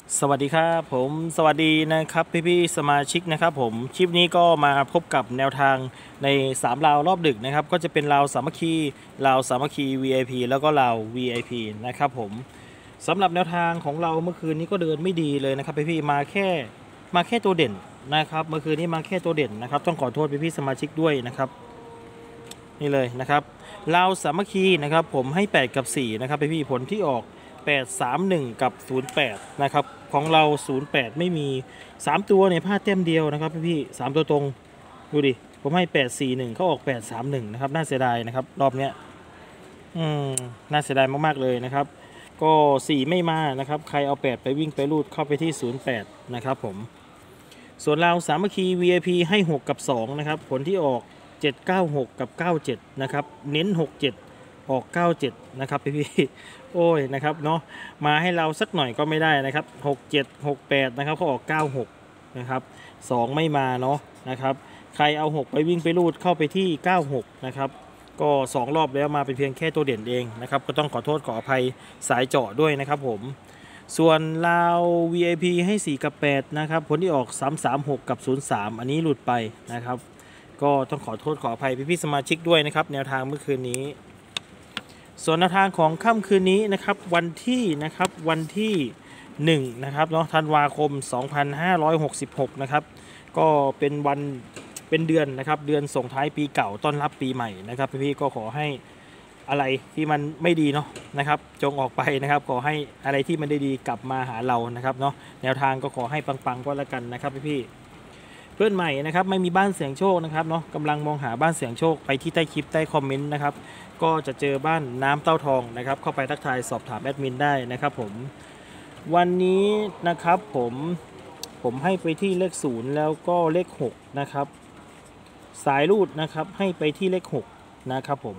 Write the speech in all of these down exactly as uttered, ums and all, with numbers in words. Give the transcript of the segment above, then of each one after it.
สวัสดีครับผมสวัสดีนะครับพี่ๆสมาชิกนะครับผมคลิปนี้ก็มาพบกับแนวทางในสามราวรอบดึกนะครับก็จะเป็นราวสามัคคีราวสามัคคี วี ไอ พี แล้วก็ราว วี ไอ พี นะครับผมสำหรับแนวทางของเราเมื่อคืนนี้ก็เดินไม่ดีเลยนะครับพี่ๆมาแค่มาแค่ตัวเด่นนะครับเมื่อคืนนี้มาแค่ตัวเด่นนะครับต้องขอโทษพี่ๆสมาชิกด้วยนะครับนี่เลยนะครับราวสามัคคีนะครับผมให้แปดกับสี่นะครับพี่ๆผลที่ออกแปด สาม หนึ่งกับศูนย์แปดนะครับของเราศูนย์แปดไม่มีสามตัวเนี่ยพลาดเต็มเดียวนะครับพี่ๆสามตัวตรงดูดิผมให้แปด สี่ หนึ่งเขาออกแปด สาม หนึ่งนะครับน่าเสียดายนะครับรอบเนี้ยอืมน่าเสียดายมากๆเลยนะครับก็สี่ไม่มานะครับใครเอาแปดไปวิ่งไปรูดเข้าไปที่ศูนย์แปดนะครับผมส่วนเราสามัคคี วี ไอ พี ให้หกกับสองนะครับผลที่ออกเจ็ด เก้า หกกับเก้า เจ็ดนะครับเน้นหก เจ็ดออกเก้า เจ็ดนะครับพี่พี่โอ้ยนะครับเนาะมาให้เราสักหน่อยก็ไม่ได้นะครับหก เจ็ด หก แปดนะครับเขาออกเก้า หกนะครับสองไม่มาเนาะนะครับใครเอาหกไปวิ่งไปรูดเข้าไปที่เก้า หกนะครับก็สองรอบแล้วมาเป็นเพียงแค่ตัวเด่นเองนะครับก็ต้องขอโทษขออภัยสายเจาะด้วยนะครับผมส่วนลาว วี ไอ พี ให้สี่กับแปดนะครับผลที่ออกสาม สาม หกกับศูนย์สามอันนี้หลุดไปนะครับก็ต้องขอโทษขออภัยพี่ๆสมาชิกด้วยนะครับแนวทางเมื่อคืนนี้ส่วนแนวทางของค่ำคืนนี้นะครับวันที่นะครับวันที่หนึ่งนะครับเนาะธันวาคมสองพันห้าร้อยหกสิบหกนะครับก็เป็นวันเป็นเดือนนะครับเดือนส่งท้ายปีเก่าต้อนรับปีใหม่นะครับพี่ๆก็ขอให้อะไรที่มันไม่ดีเนาะนะครับจงออกไปนะครับขอให้อะไรที่มันได้ดีกลับมาหาเรานะครับเนาะแนวทางก็ขอให้ปังๆก็แล้วกันนะครับพี่ๆเพื่อนใหม่นะครับไม่มีบ้านเสี่ยงโชคนะครับเนาะกำลังมองหาบ้านเสี่ยงโชคไปที่ใต้คลิปใต้คอมเมนต์นะครับก็จะเจอบ้านน้ำเต้าทองนะครับเข้าไปทักทายสอบถามแอดมินได้นะครับผมวันนี้นะครับผมผมให้ไปที่เลขศูนย์แล้วก็เลขหกนะครับสายรูดนะครับให้ไปที่เลขหกนะครับผม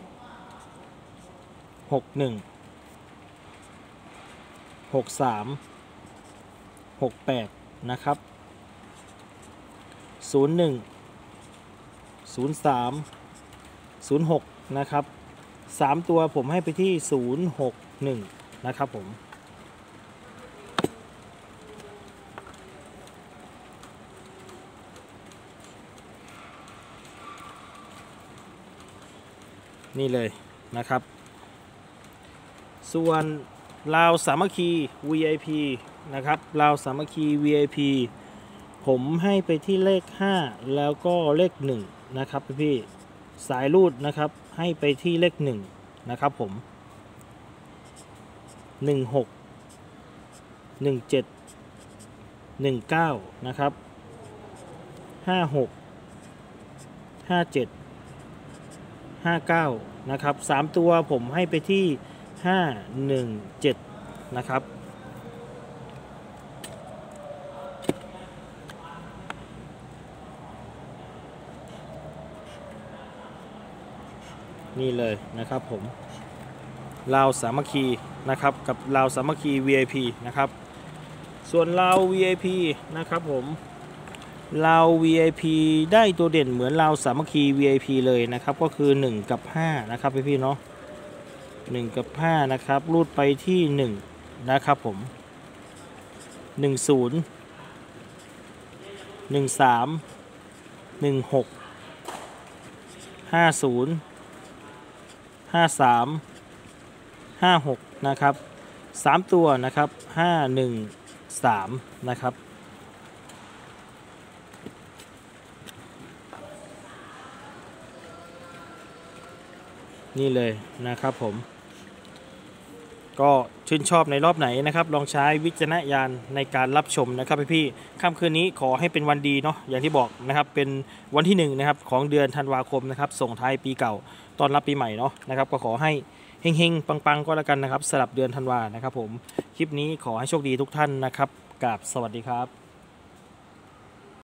หก หนึ่ง หก สาม หก แปดนะครับศูนย์ หนึ่ง ศูนย์ สาม ศูนย์ หกนะครับสามตัวผมให้ไปที่ศูนย์ หก หนึ่งนะครับผมนี่เลยนะครับส่วนราวสามัคคี วี ไอ พี นะครับราวสามัคคี วี ไอ พี ผมให้ไปที่เลขห้าแล้วก็เลขหนึ่งนะครับพี่สายรูดนะครับให้ไปที่เลขหนึ่งนะครับผมหนึ่ง หก หนึ่ง เจ็ด หนึ่ง เก้านะครับห้า หก ห้า เจ็ด ห้า เก้านะครับสามตัวผมให้ไปที่ห้า หนึ่ง เจ็ดนะครับนี่เลยนะครับผมลาวสามัคคีนะครับกับลาวสามัคคี วี ไอ พี นะครับส่วนลาว วี ไอ พี นะครับผมลาว วี ไอ พี ได้ตัวเด่นเหมือนลาวสามัคคี วี ไอ พี เลยนะครับก็คือหนึ่งกับห้านะครับพี่ๆเนาะหนึ่งกับห้านะครับรูดไปที่หนึ่งนะครับผมหนึ่ง ศูนย์ หนึ่ง สาม หนึ่ง หก ห้า ศูนย์ ห้า สาม ห้า หกนะครับสามตัวนะครับห้า หนึ่ง สามนะครับนี่เลยนะครับผมก็ชื่นชอบในรอบไหนนะครับลองใช้วิจารณญาณในการรับชมนะครับพี่ๆค่ำคืนนี้ขอให้เป็นวันดีเนาะอย่างที่บอกนะครับเป็นวันที่หนึ่งนะครับของเดือนธันวาคมนะครับส่งท้ายปีเก่าต้อนรับปีใหม่เนาะนะครับก็ขอให้เฮงๆปังๆก็แล้วกันนะครับสลับเดือนธันวานะครับผมคลิปนี้ขอให้โชคดีทุกท่านนะครับกราบสวัสดีครับ